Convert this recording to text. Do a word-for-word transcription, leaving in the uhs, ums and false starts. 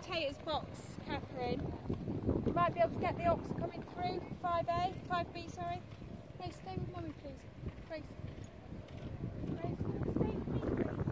spectators box, Catherine. You might be able to get the ox coming through, five A, five B, sorry. Grace, stay with Mummy, please. Grace. Grace, stay with me, please.